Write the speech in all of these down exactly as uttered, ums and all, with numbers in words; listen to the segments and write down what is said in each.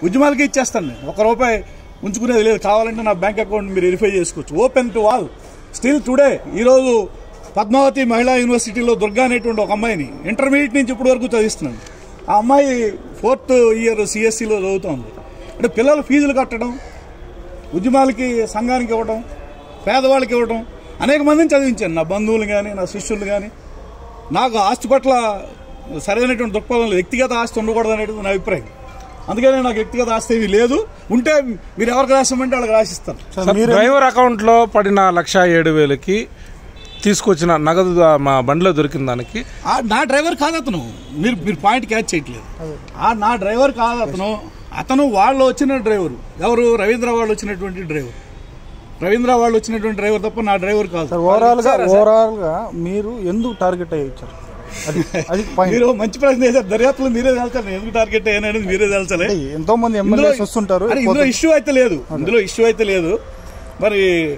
ఉద్యమాలకి ఇచ్చేస్తాను నేను, ఒక రూపాయి ఉంచుకునేది లేదు. కావాలంటే నా బ్యాంక్ అకౌంట్ మీరు వెరిఫై చేసుకోవచ్చు. Open to all. Still today ఈరోజు పద్మావతి మహిళా యూనివర్సిటీలో దుర్గా అనేటువంటి ఒక అమ్మాయిని ఇంటర్మీడియట్ నుంచి ఇప్పటి వరకు చదివిస్తున్నాను. ఆ అమ్మాయి ఫోర్త్ ఇయర్ సిఎస్సిలో చదువుతోంది. అంటే పిల్లలు ఫీజులు కట్టడం, ఉద్యమాలకి సంఘానికి ఇవ్వడం, పేదవాళ్ళకి ఇవ్వడం, అనేక మందిని చదివించాను. నా బంధువులు కానీ నా శిష్యులు కానీ. నాకు ఆస్తి పట్ల సరైనటువంటి దృక్పథం లేదు. వ్యక్తిగత ఆస్తి ఉండకూడదు అనేది నా అభిప్రాయం. అందుకనే నాకు వ్యక్తిగత ఆస్తి ఏమీ లేదు. ఉంటే మీరు ఎవరికి రాసామంటే వాళ్ళకి రాసిస్తాను. డ్రైవర్ అకౌంట్లో పడిన లక్ష ఏడు వేలకి తీసుకొచ్చిన నగదు మా బండిలో దొరికిన దానికి నా డ్రైవర్ కాదు అతను. మీరు మీరు పాయింట్ క్యాచ్ చేయట్లేదు. ఆ నా డ్రైవర్ కాదు అతను. అతను వాళ్ళు వచ్చిన డ్రైవరు ఎవరు? రవీంద్ర వాళ్ళు వచ్చినటువంటి డ్రైవర్. రవీంద్ర వాళ్ళు వచ్చినటువంటి డ్రైవర్ తప్ప నా డ్రైవర్ కాదు. ఓవరాల్ గా ఓవరాల్ గా మీరు ఎందుకు టార్గెట్ అయ్యారు? మీరు మంచి ప్రశ్న వేసారు. దర్యాప్తులు మీరే తెలుసారు ఎందుకు టార్గెట్ అయ్యానని మీరే తెలుసలే. ఎంతో మంది ఎమ్మెల్యేస్ వస్తుంటారు. ఇందులో ఇష్యూ అయితే లేదు, ఇందులో ఇష్యూ అయితే లేదు. మరి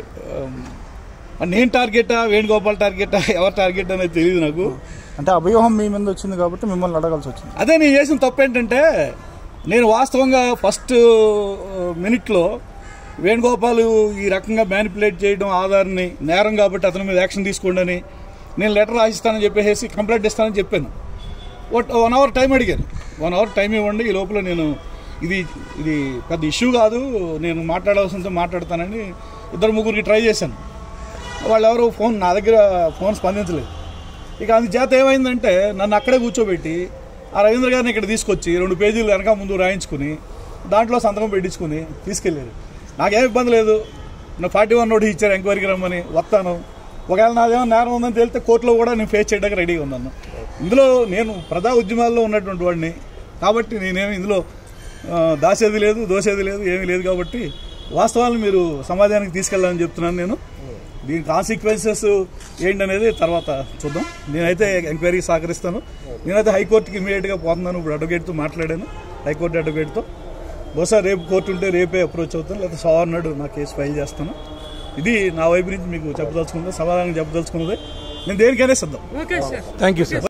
నేను టార్గెటా, వేణుగోపాల్ టార్గెటా, ఎవరు టార్గెట్ అనేది తెలియదు నాకు. అంటే అభియోగం మీ మీద వచ్చింది కాబట్టి మిమ్మల్ని అడగాల్సి వచ్చింది. అదే నేను చేసిన తప్పు ఏంటంటే, నేను వాస్తవంగా ఫస్ట్ మినిట్లో వేణుగోపాల్ ఈ రకంగా మ్యానిపులేట్ చేయడం ఆధార్ని నేరం కాబట్టి అతని మీద యాక్షన్ తీసుకోండి అని నేను లెటర్ రాసిస్తానని చెప్పేసి కంప్లైంట్ ఇస్తానని చెప్పాను. వన్ అవర్ టైం అడిగాను. వన్ అవర్ టైం ఇవ్వండి, ఈ లోపల నేను ఇది ఇది పెద్ద ఇష్యూ కాదు, నేను మాట్లాడాల్సిందో మాట్లాడతానని ఇద్దరు ముగ్గురికి ట్రై చేశాను. వాళ్ళు ఎవరు ఫోన్ నా దగ్గర ఫోన్ స్పందించలేదు. ఇక అందుచేత ఏమైందంటే నన్ను అక్కడే కూర్చోబెట్టి ఆ రవీంద్ర గారిని ఇక్కడ తీసుకొచ్చి రెండు పేజీలు వెనక ముందు రాయించుకుని దాంట్లో సంతకం పెట్టించుకుని తీసుకెళ్ళారు. నాకేం ఇబ్బంది లేదు. నా ఫార్టీ వన్ నోటీస్ ఇచ్చారు ఎంక్వైరీకి రమ్మని, వస్తాను. ఒకవేళ నాదేమో నేరం ఉందని తేలితే కోర్టులో కూడా నేను ఫేస్ చేయడానికి రెడీగా ఉన్నాను. ఇందులో నేను ప్రజా ఉద్యమాల్లో ఉన్నటువంటి వాడిని కాబట్టి నేనేమి ఇందులో దాసేది లేదు, దోసేది లేదు, ఏమీ లేదు. కాబట్టి వాస్తవాలను మీరు సమాజానికి తీసుకెళ్ళాలని చెప్తున్నాను. నేను దీని కాన్సిక్వెన్సెస్ ఏంటనేది తర్వాత చూద్దాం. నేనైతే ఎంక్వైరీకి సహకరిస్తాను. నేనైతే హైకోర్టుకి ఇమీడియట్గా పోతున్నాను. ఇప్పుడు అడ్వకేట్తో మాట్లాడాను, హైకోర్టు అడ్వకేట్తో. బహుశా రేపు కోర్టు ఉంటే రేపే అప్రోచ్ అవుతాను, లేకపోతే సోమవారం నాడు నా కేసు ఫైల్ చేస్తాను. ఇది నా వైపు నుంచి మీకు చెప్పదలుచుకున్నది, సమాధానం చెప్పదలుచుకున్నది. నేను దేనికైనా సిద్ధం. Thank you sir.